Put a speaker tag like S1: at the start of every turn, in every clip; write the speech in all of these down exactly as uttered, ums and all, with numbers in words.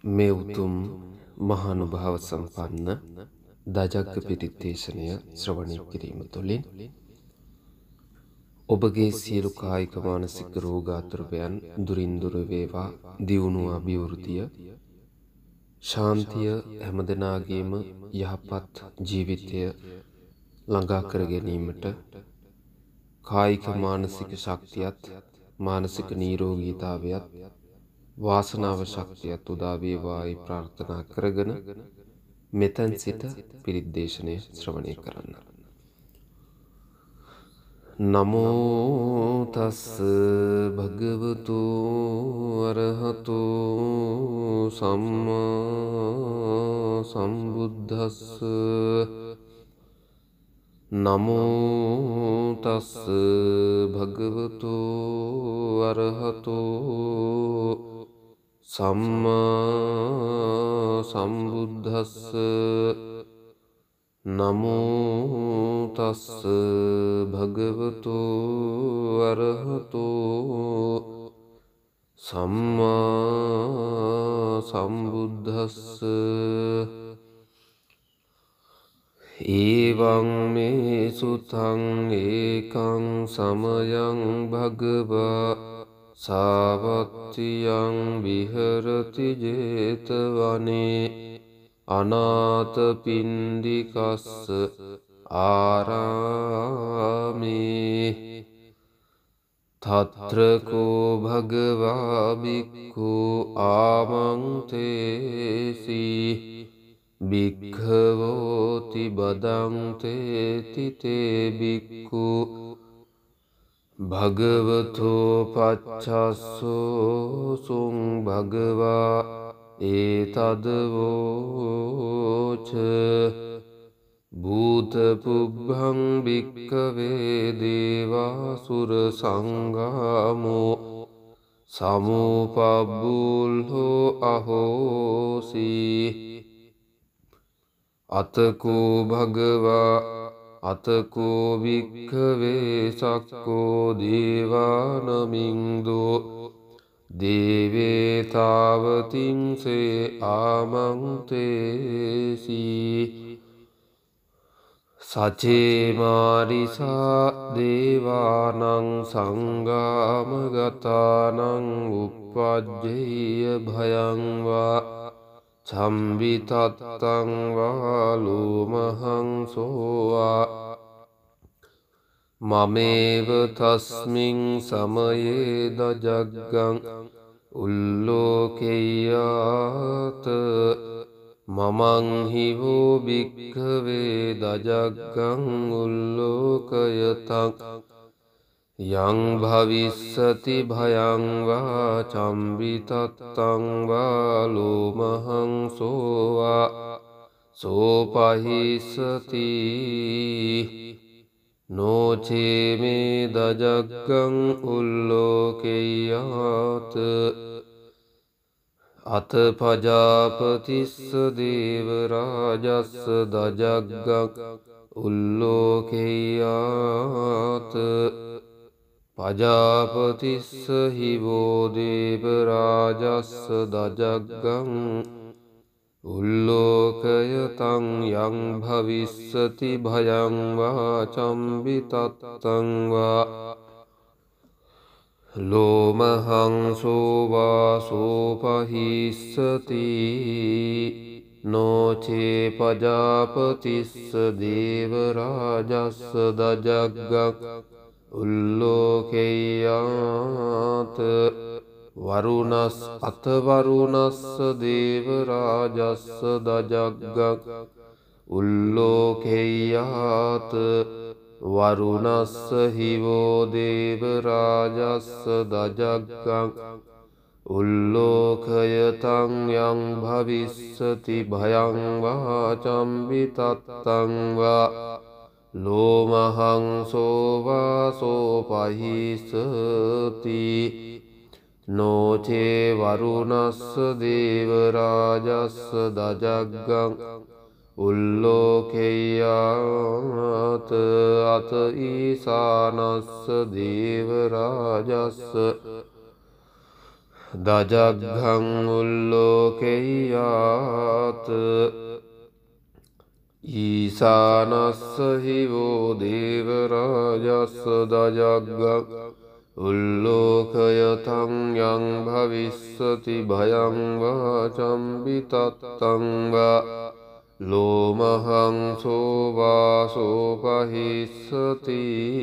S1: මේ උතුම් මහානුභාව සම්පන්න දජග්ග පිරිත් දේශනය ශ්‍රවණය කිරීම තුළින් ඔබගේ සියලු කායික මානසික රෝගාතුරයන් දුරින් දුර වේවා, දියුණුව අභිවෘද්ධිය ශාන්තිය හැමදෙනාගේම යහපත් ජීවිතය ළඟා කර ගැනීමට කායික මානසික ශක්තියත් මානසික නිරෝගීතාවයත් වාසනාව ශක්තියත් උදා වේවායි ප්‍රාර්ථනා කරගෙන මෙතෙන් සිට පිරිත් දේශනය ශ්‍රවණය කරන්න. නමෝ තස් භගවතු අරහතු සම්මා සම්බුද්දස්ස. නමෝ තස් භගවතු අරහතු සම්මා සම්බුද්දස්ස. නමෝ තස් භගවතු අරහතු සම්මා සම්බුද්දස්ස. එවං මේ සුතං ඒකං සමයං භගවා සාවත්තියං විහෙරති 제තවනේ අනාථපිණ්ඩිකස්ස ආරාමේ. තත්‍රකෝ භගවා බික්ඛු ආමන්තේසි භික්ඛවෝති බදන්තේති තේ බික්ඛු භගවතෝ පච්චස්සෝ සුං භගවා ඒතදවෝච. භූත පුබ්බං භික්ඛවේ දේවාසුර සංගාමෝ සමුපබ්බුල්හෝ අහෝසි. අතකෝ භගවා අතකෝ භික්ඛවේ සක්කෝ දේවානමින්දෝ දේවේ තාවතින්සේ ආමන්තේසි. සචේ මාරිසා දේවානං සංගාමගතානං උප්පජ්ජේය භයං වා චම්බිතත්තං වා ලෝමහං සෝවා. මමේව තස්මින් සමයේ දජග්ගං උල්ලෝකෙය්‍යාත. මමං හිවෝ භික්ඛවේ දජග්ගං උල්ලෝකයතං යං භවිස්සති භයං වා චම්බිතත්තං වා ලෝමහං සෝවා සෝපහිස්සති. නොචේ මේ දජග්ගං උල්ලෝකෙය්‍යාත. අත පජාපතිස්ස දේව රාජස්ස දජග්ගං උල්ලෝකෙය්‍යාත. පජාපතිස්ස හිවෝ දේව රාජස්ස දජග්ගං උල්ලෝකයතං යං භවිස්සති භයං වා චම්බිතත්තං වා ලෝමහං සෝවා සෝපහිස්සති. නොචේ පජාපතිස්ස දේව රාජස්ස දජග්ගං උල්ලෝකෙය්‍යාත. වරුණස් අත වරුණස්ස දේව රාජස්ස දජග්ගං උල්ලෝකෙය්‍යාත. වරුණස්ස හිවෝ දේව රාජස්ස දජග්ගං උල්ලෝකයතං යං භවිස්සති භයං වා චම්බිතත්තං වා ලෝමහං සෝවා සෝපහිස්සති. නොචේ වරුණස්ස දේව රාජස්ස දජග්ගං උල්ලෝකෙය්‍යාත. අත ඊසානස්ස දේව රාජස්ස දජග්ගං උල්ලෝකෙය්‍යාත. ලෝකෙයාත ඊසානස්ස හිවෝ දේවරාජස්ස දජග්ගං උල්ලෝකයතං යං භවිස්සති භයං වාචම්බිතත්තං වා ලෝමහං සෝවාසෝ පහිස්සති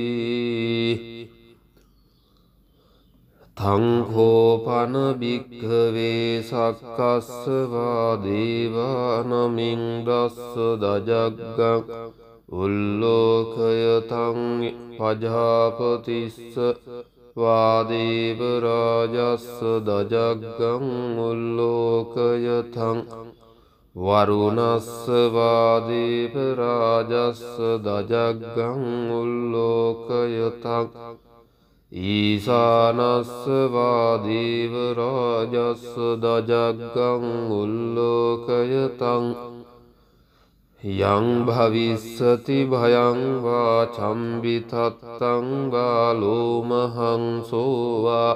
S1: තංඛෝපන භික්ඛවේ සක්කස්ස වා දේවානමින් දස්ස දජග්ගං උල්ලෝකයතං පජාපතිස්ස වා දේවරාජස්ස දජග්ගං උල්ලෝකයතං වරුණස්ස වා දේවරාජස්ස දජග්ගං උල්ලෝකයතං ඊසානස්ස වා දේවරාජස්ස දජග්ගං උල්ලෝකයතං යං භවිස්සති භයං වා චම්බිතත්තං වා ලෝමහං සෝවා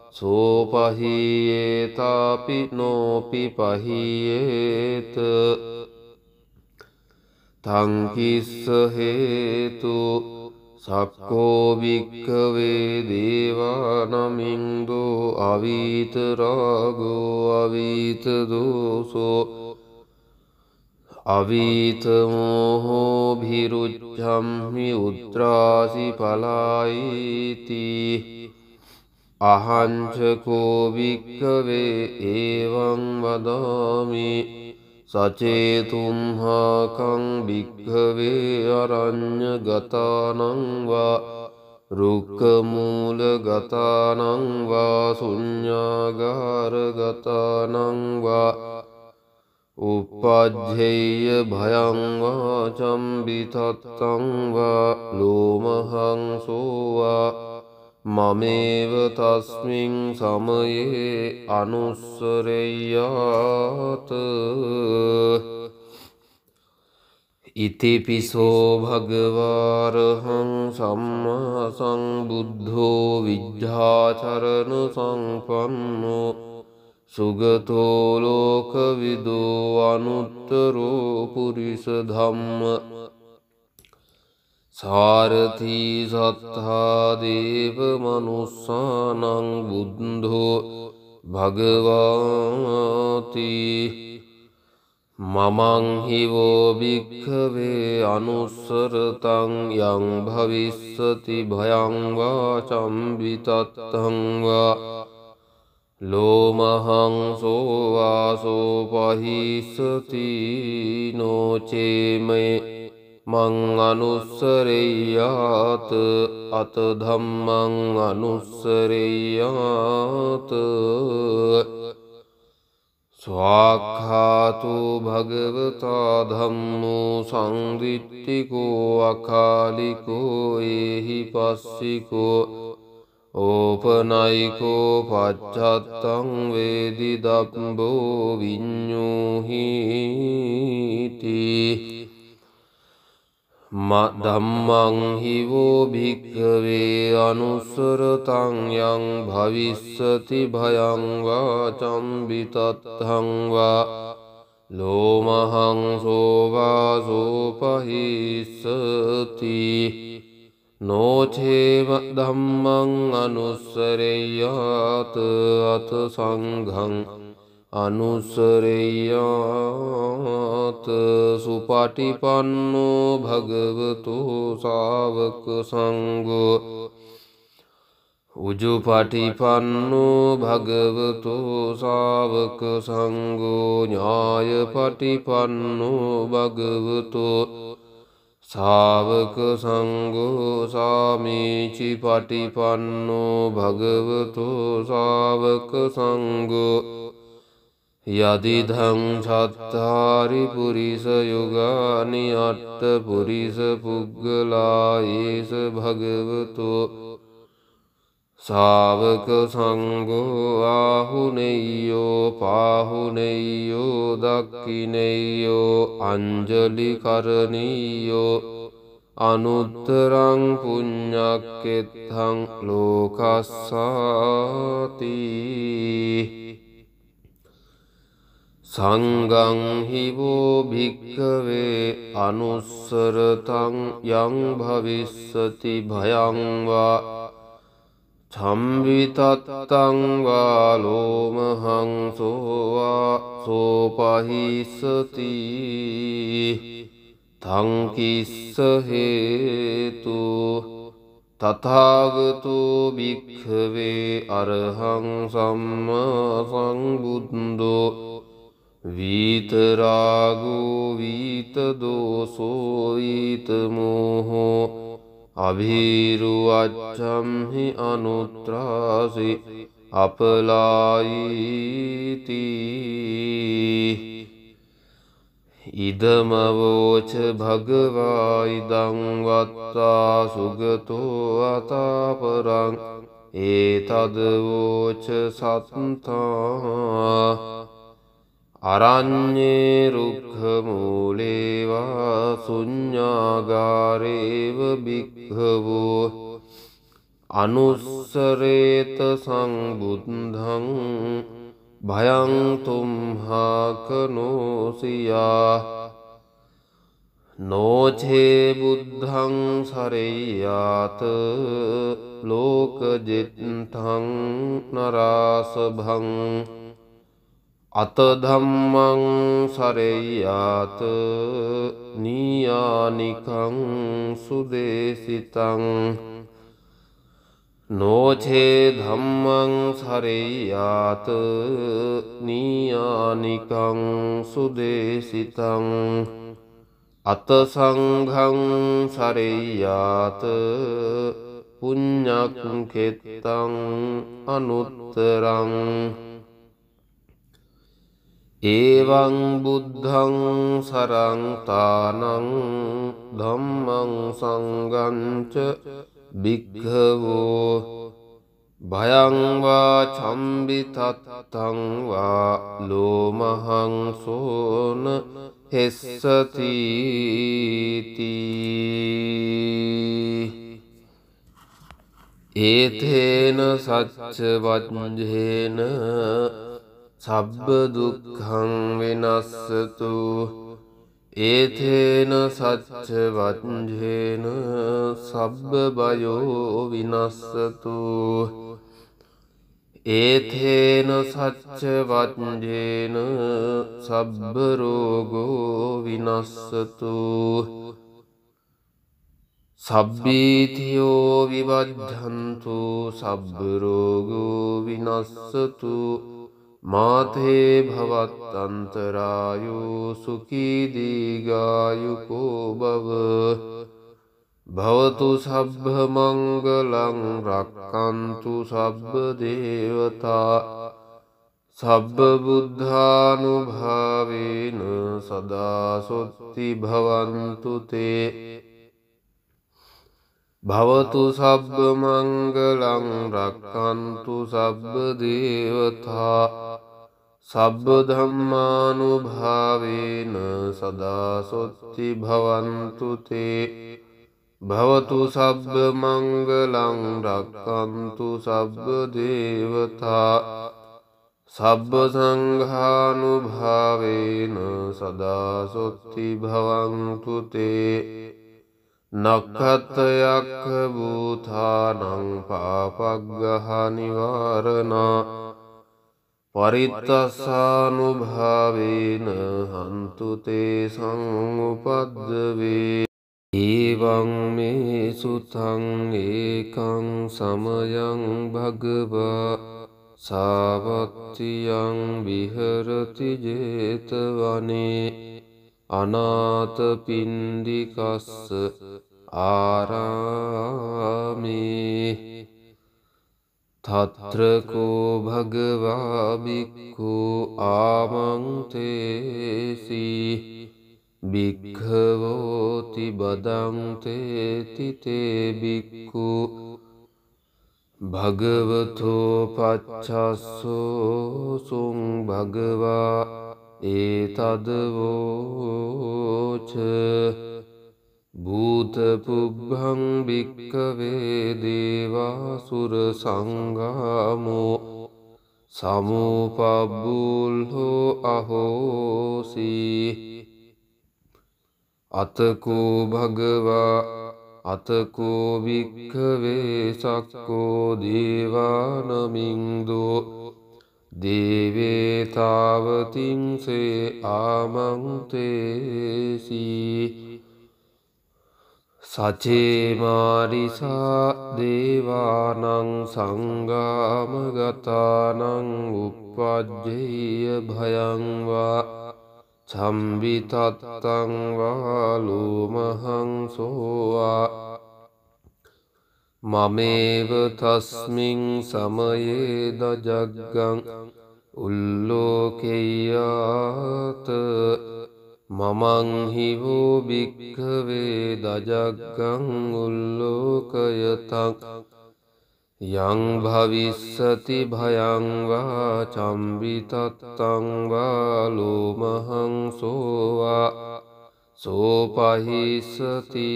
S1: සෝපහීයේතාපි නෝපි පහීයේත තං කිස්ස හේතු සක්කෝ භික්ඛවේ දේවානමින්දෝ අවීත රාගෝ අවීත දෝසෝ අවීත මෝහෝ භිරුච්ඡම්මි උත්‍රාසි පලායිති අහංචකෝ භික්ඛවේ ඒවං වදාමි සචේතුම්හාකං භික්ඛවේ අරඤ්ඤගතානං වා රුක්ඛමූලගතානං වා ශුඤ්ඤාගාරගතානං වා උප්පජ්ජේය භයං වා චම්බිතත්තං වා ලෝමහං සෝවා මමේව තස්මින් සමයේ අනුස්සරෙය්‍යාත ඉතිපිසෝ භගවාරහං සම්මා සම්බුද්ධෝ විද්ධාචරණ සංපන්නෝ සුගතෝ ලෝකවිදෝ අනුත්තරෝ පුරිස ධම්ම සාරථී සත්තා දේව මනුස්සානං බුද්ධෝ භගවාති මමං හිවෝ භික්ඛවේ අනුස්සරතං යං භවිස්සති භයං වා චම්බිතත්තං වා ලෝමහං සෝවාසෝ පහිස්සති නොචේමේ මං අනුස්සරෙය්‍යාත අත ධම්මං අනුස්සරෙය්‍යාත ස්වාක්ඛාතු භගවතා ධම්මෝ සංදිට්ඨිකෝ අකාලිකෝ ඒහි පස්සිකෝ ඕපනයිකෝ පච්චත්තං වේදි දබ්බෝ විඤ්ඤෝහීති ධම්මං හිවෝ භික්ඛවේ අනුස්සරතං යං භවිස්සති භයං වා චම්බිතත්තං වා ලෝමහං සෝවාසෝ පහිස්සති නොචේව ධම්මං අනුස්සරෙය්‍යාත අත සංඝං අනුස්සරෙය්‍යාත සුපටිපන්නෝ භගවතු ශාවක සංඝෝ උජුපටිපන්නෝ භගවතු ශාවක සංඝෝ ඥායපටිපන්නෝ භගවතු ශාවක සංඝෝ සාමීචි පටිපන්නෝ භගවතු ශාවක සංඝෝ යදිදං සත්තාරි පුරිස යුගානි අට්ඨ පුරිස පුග්ගලා ඒස භගවතු ශාවක සංඝෝ ආහුනේයෝ පාහුනේයෝ දක්ඛිනේයෝ අංජලි කරණීයෝ අනුත්තරං පුඤ්ඤක්කෙත්තං ලෝකස්සාති සංඝං හිවෝ භික්ඛවේ අනුස්සරතං යං භවිස්සති භයං වා චම්විතත්තං වා ලෝමහං සෝවා සෝපහිස්සති තං කිස්ස හේතු තථාගතෝ භික්ඛවේ අරහං සම්මා සම්බුද්ධෝ විතරාගෝ විතදෝසෝ විතමෝහෝ අභීරුවච්ඡම්හි අනුත්‍රාසි අපලායිති ඉදමවෝච භගවා ඉදං වත්තා සුගතෝ අතාපරං ඒතදවෝච සත්තා අරඤ්ඤේ රුක්ඛමූලේවා ශුඤ්ඤාගාරේව භික්ඛවෝ අනුස්සරේත සංබුද්ධං භයං තුම්හාකනෝසියා නෝචේ බුද්ධං සරෙය්‍යාත ලෝකජිත්තං නරාසභං අත ධම්මං සරෙය්‍යාත නීයානිකං සුදේසිතං නෝචේ ධම්මං සරෙය්‍යාත නීයානිකං සුදේසිතං අත සංඝං සරෙය්‍යාත පුඤ්ඤක්ඛෙත්තං අනුත්තරං එවං බුද්ධං සරං තානං ධම්මං සංඝං ච භික්ඛවෝ භයං වා චම්බිතත්තං වා ලෝමහං සෝන හෙස්සති ඒතේන සච්ච වජ්ජේන සබ්බ දුක්ඛං විනස්සතු ඒතේන සච්ච වජ්ජේන සබ්බ බයෝ විනස්සතු ඒතේන සච්ච වජ්ජේන සබ්බ රෝගෝ විනස්සතු සබ්බීතියෝ විවජ්ජන්තු සබ්බ රෝගෝ විනස්සතු මාතේ භවත්තන්තරායෝ සුඛී දීඝායුකෝ භව භවතු සබ්බ මංගලං රක්ඛන්තු සබ්බ දේවතා සබ්බ බුද්ධානුභාවේන සදා සොත්ති භවන්තු තේ භවතු සබ්බ මංගලං රක්ඛන්තු සබ්බ දේවතා සබ්බ ධම්මානුභාවේන සදා සොත්ති භවන්තු තේ භවතු සබ්බ මංගලං රක්ඛන්තු සබ්බ දේවතා සබ්බ සංඝානුභාවේන සදා සොත්ති භවන්තු තේ නක්ඛතයක්ඛ භූතානං පාපග්ගහ නිවාරණා පරිත්තස්සානුභාවේන හන්තු තේ සංඋපද්දවේ එවං මේ සුතං ඒකං සමයං භගවා සාවත්තියං විහෙරති 제තවනේ අනාථපිණ්ඩිකස්ස ආරාමේ තත්‍රකෝ භගවා බික්ඛු ආමන්තේසි භික්ඛවෝති බදන්තේති තේ බික්ඛු භගවතෝ පච්චස්සෝ සුං භගවා ඒතදවෝච භූත පුබ්බං භික්ඛවේ දේවාසුර සංගාමෝ සමුපබ්බුල්හෝ අහෝසි අතකෝ භගවා අතකෝ භික්ඛවේ සක්කෝ දේවානමින්දෝ දේවේ තාවතින්සේ ආමන්තේසි සචේ මාරිසා දේවානං සංගාමගතානං උප්පජ්ජේය භයං වා චම්බිතත්තං වා ලෝමහං සෝවා මමේව තස්මින් සමයේ දජග්ගං උල්ලෝකෙය්‍යාත මමං හිවෝ භික්ඛවේ දජග්ගං උල්ලෝකයතං යං භවිස්සති භයං වා චම්බිතත්තං වා ලෝමහං සෝවා සෝපහිස්සති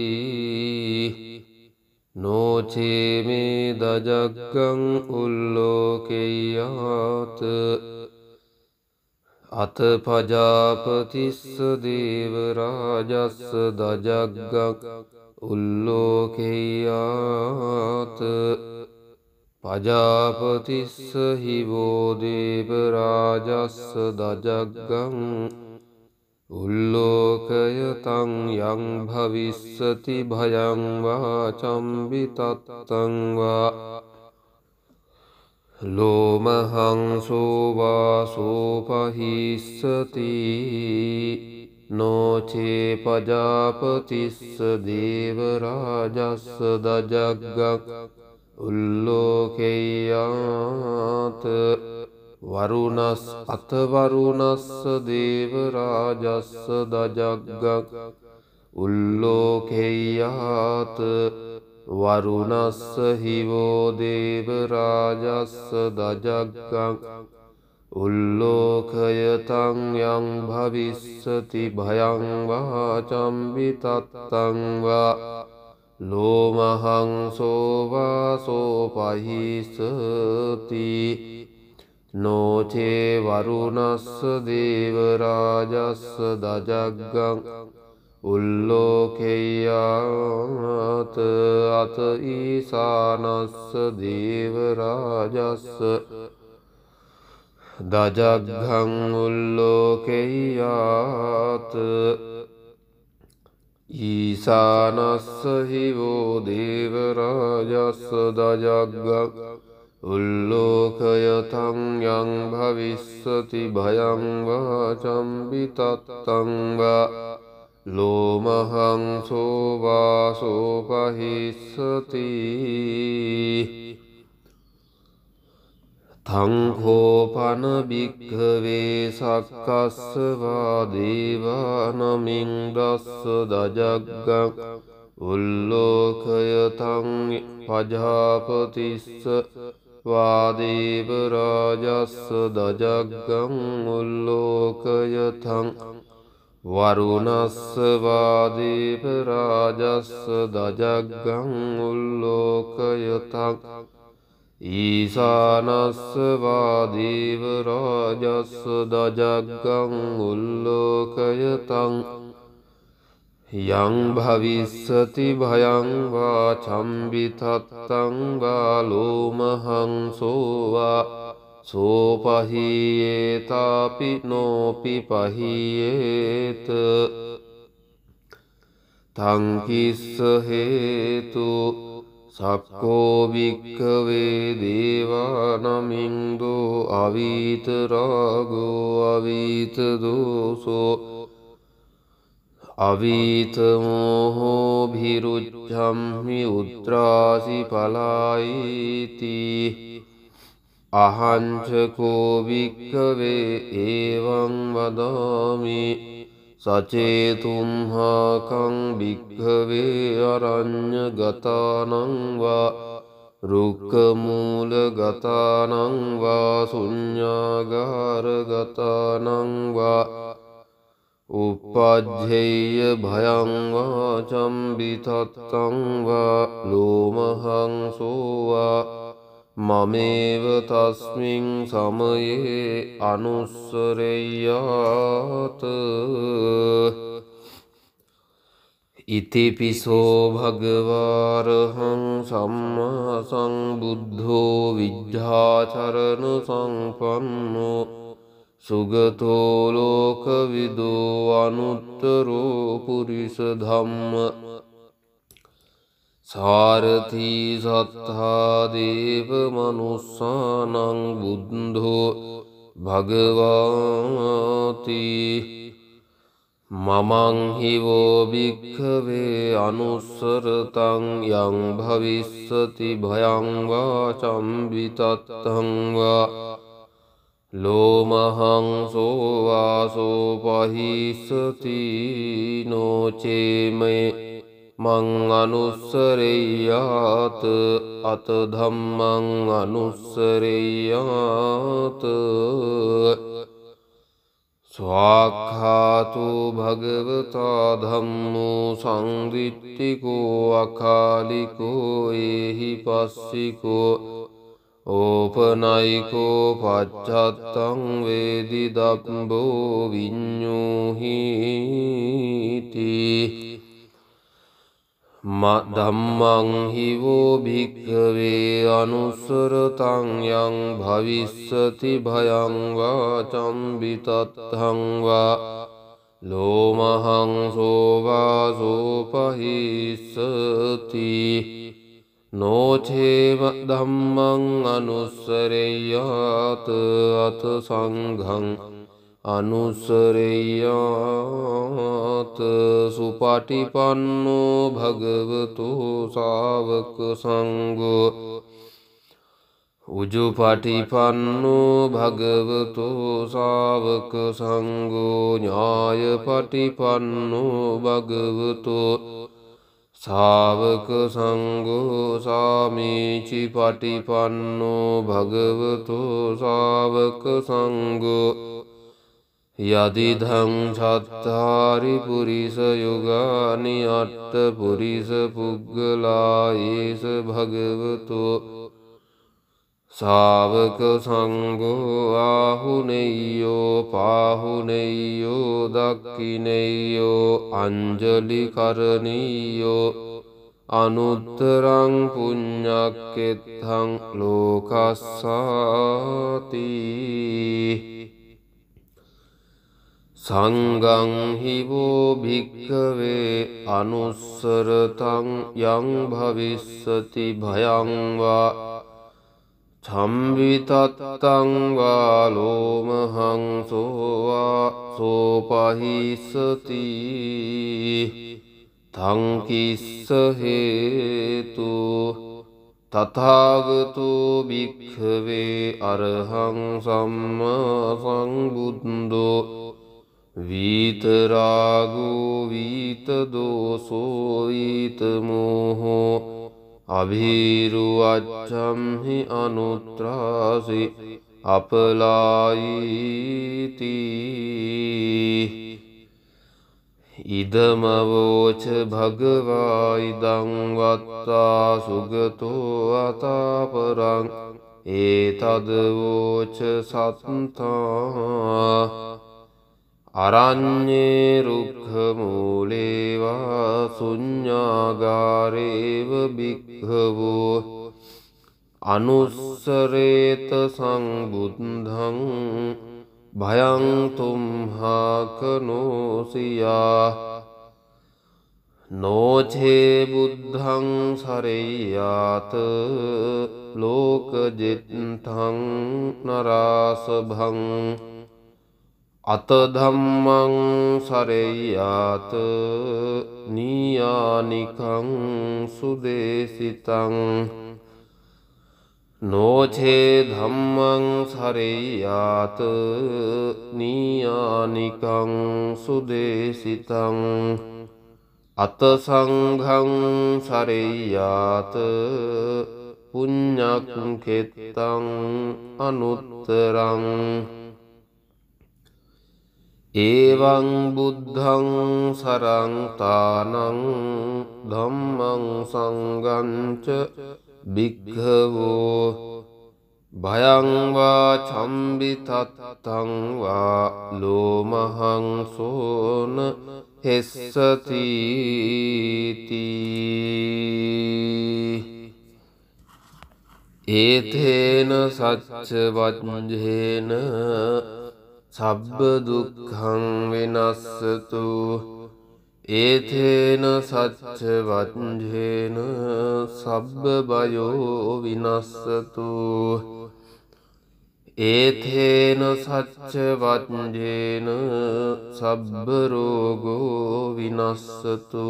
S1: නොචේ මේ දජග්ගං උල්ලෝකෙය්‍යාත අත පජාපතිස්ස දේවරාජස්ස දජග්ගං උල්ලෝකෙය්‍යාත පජාපතිස්ස හිවෝ දේවරාජස්ස දජග්ගං උල්ලෝකයතං යං භවිස්සති භයං වා චම්බිතත්තං වා ලෝමහං සෝවා සෝපහිස්සති නොචේ පජාපතිස්ස දේවරාජස්ස දජග්ගං උල්ලෝකෙය්‍යාත වරුණස් අතවරුණස්ස දේවරාජස්ස දජග්ගං උල්ලෝකෙය්‍යාත වරුණස්ස හිවෝ දේවරාජස්ස දජග්ගං උල්ලෝකයතං යං භවිස්සති භයං වා චම්බිතත්තං වා ලෝමහං සෝවා සෝපහිස්සති නොචේ වරුණස්ස දේවරාජස්ස දජග්ගං උල්ලෝකෙය්‍යාත අත ඊසානස්ස දේවරාජස්ස දජග්ගං උල්ලෝකෙය්‍යාත ඊසානස්ස හිවෝ දේවරාජස්ස දජග්ගං උල්ලෝකයතං යං භවිස්සති භයං වා චම්බිතත්තං වා ලෝමහං සෝවා සෝපහිස්සති තං කෝපන භික්ඛවේ සක්කස්ස වා දේවානමින්දස්ස දජග්ගං උල්ලෝකයතං පජාපතිස්ස වා දේවරාජස්ස දජග්ගං උල්ලෝකයතං වරුණස්ස වා දේවරාජස්ස දජග්ගං උල්ලෝකයතං ඊසානස්ස වා දේවරාජස්ස දජග්ගං උල්ලෝකයතං යං භවිස්සති භයං වා චම්බිතත්තං වා ලෝමහං සෝවා සෝපහියේතාපි නෝපි පහියේත තං කිස්ස හේතු සක්කෝ භික්ඛවේ දේවානමින්දෝ අවීත රාගෝ අවීත දෝසෝ අවීත මෝහෝ භිරුච්ඡම්මි උත්‍රාසි පලායිති අහංචකෝ භික්ඛවේ ඒවං වදාමි සචේතුම්හාකං භික්ඛවේ අරඤ්ඤගතානං වා රුක්ඛමූලගතානං වා ශුඤ්ඤාගාරගතානං වා උප්පජ්ජේය භයං වා චම්බිතත්තං වා ලෝමහං සෝවා මමේව තස්මින් සමයේ අනුස්සරෙය්‍යාත ඉතිපිසෝ භගවාරහං සම්මා සංබුද්ධෝ විද්ධාචරණ සංපන්නෝ සුගතෝ ලෝකවිදෝ අනුත්තරෝ පුරිස ධම්ම සාරථී සත්තා දේව මනුස්සානං බුද්ධෝ භගවාති මමං හිවෝ භික්ඛවේ අනුස්සරතං යං භවිස්සති භයං වා චම්බිතත්තං වා ලෝමහං සෝවාසෝ පහිස්සති නොචේමේ මං අනුස්සරෙය්‍යාත අත ධම්මං අනුස්සරෙය්‍යාත ස්වාක්ඛාතු භගවතා ධම්මෝ සංදිට්ඨිකෝ අකාලිකෝ ඒහි පස්සිකෝ ඕපනයිකෝ පච්චත්තං වේදි දබ්බෝ විඤ්ඤෝහීති ධම්මං හිවෝ භික්ඛවේ අනුස්සරතං යං භවිස්සති භයං වා චම්බිතත්තං වා ලෝමහං සෝවාසෝ පහිස්සති නොචේව ධම්මං අනුස්සරෙය්‍යාත අත සංඝං අනුස්සරෙය්‍යාත සුපටිපන්නෝ භගවතු ශාවක සංඝෝ උජුපටිපන්නෝ භගවතු ශාවක සංඝෝ ඥායපටිපන්නෝ භගවතු ශාවක සංඝෝ සාමීචි පටිපන්නෝ භගවතු ශාවක සංඝෝ යදිදං චත්තාරි පුරිස යුගානි අට්ඨ පුරිස පුග්ගලා ඒස භගවතු ශාවක සංඝෝ ආහුනේයෝ පාහුනේයෝ දක්ඛිනේයෝ අංජලි කරණීයෝ අනුත්තරං පුඤ්ඤක්ඛෙත්තං ලෝකස්සාති සංඝං හිවෝ භික්ඛවේ අනුස්සරතං යං භවිස්සති භයං වා චම්බිතත්තං වා ලෝමහං සෝවා සෝපහිස්සති තං කිස්ස හේතු තථාගතෝ භික්ඛවේ අරහං සම්මා සංබුද්ධෝ වීතරාගෝ වීතදෝසෝ වීතමෝහෝ අභීරුවච්ඡම්හි අනුත්‍රාසි අපලායිති ඉදමවෝච භගවා ඉදං වත්තා සුගතෝ අතාපරං ඒතදවෝච සත්තා අරඤ්ඤේ රුක්ඛ මූලේවා ශුඤ්ඤාගාරේව භික්ඛවෝ අනුස්සරේත සංබුද්ධං භයං තුම්හාකනෝසියා නොචේ බුද්ධං සරෙය්‍යාත ලෝකජිත්තං නරාසභං අත ධම්මං සරෙය්‍යාත නීයානිකං සුදේසිතං නොචේ ධම්මං සරෙය්‍යාත නීයානිකං සුදේසිතං අත සංඝං සරෙය්‍යාත පුඤ්ඤක්ඛෙත්තං අනුත්තරං එවං බුද්ධං සරං තානං ධම්මං සංඝං ච භික්ඛවෝ භයං වා චම්බිතත්තං වා ලෝමහං සෝන හෙස්සති ඒතේන සච්ච වජ්ජේන සබ්බ දුක්ඛං විනස්සතු ඒතේන සච්ච වජ්ජේන සබ්බ බයෝ විනස්සතු ඒතේන සච්ච වජ්ජේන සබ්බ රෝගෝ විනස්සතු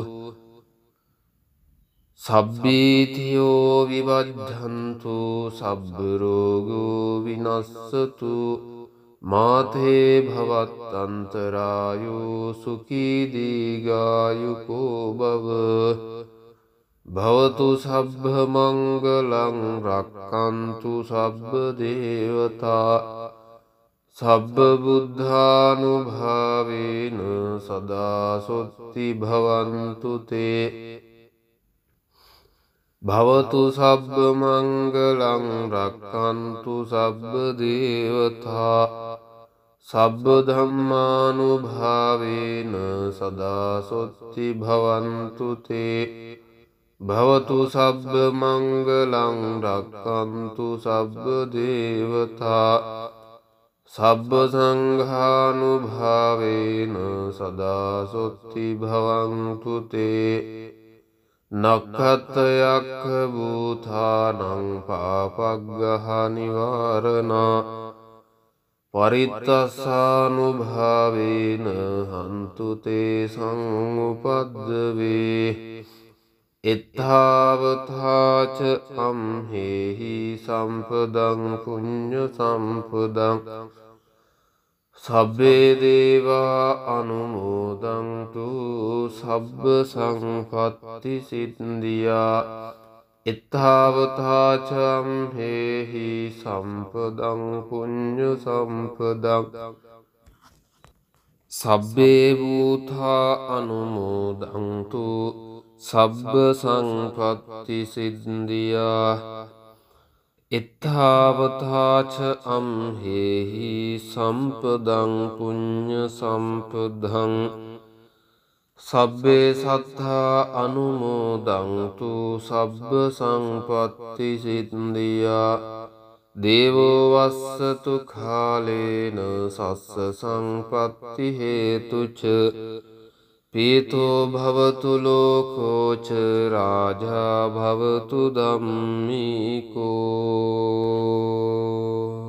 S1: සබ්බීතියෝ විවද්ධන්තු සබ්බ රෝගෝ විනස්සතු මාතේ භවත්තන්තරායෝ සුඛී දීඝායුකෝ භව භවතු සබ්බ මංගලං රක්ඛන්තු සබ්බ දේවතා සබ්බ බුද්ධානුභාවේන සදා සොත්ති භවන්තු තේ භවතු සබ්බ මංගලං රක්ඛන්තු සබ්බ දේවතා සබ්බ ධම්මානුභාවේන සදා සොත්ති භවන්තු තේ භවතු සබ්බ මංගලං රක්ඛන්තු සබ්බ දේවතා සබ්බ සංඝානුභාවේන සදා සොත්ති භවන්තු තේ නක්ඛතයක්ඛ භූතානං පාපග්ගහ නිවාරණා පරිත්තස්සානුභාවේන හන්තු තේ සංඋපද්දවේ එත්තාවතාච අම්හෙහි සම්පදං පුඤ්ඤ සම්පදං සබ්බේ දේවා අනුමෝදන්තු සබ්බ සංපත්ති සිද්ධියා එත්තාවතාච අම්හෙහි සම්පදං පුඤ්ඤ සම්පදං සබ්බේ භූතා අනුමෝදන්තු සබ්බ සංපත්ති සිද්ධියා එත්තාවතාච අම්හෙහි සම්පදං පුඤ්ඤ සම්පදං සබ්බේ සත්තා අනුමෝදන්තු සබ්බ සංපත්ති සිද්ධියා දේවෝ වස්සතු කාලේන සස්ස සංපත්ති හේතුච පීතෝ භවතු ලෝකෝච රාජා භවතු ධම්මිකෝ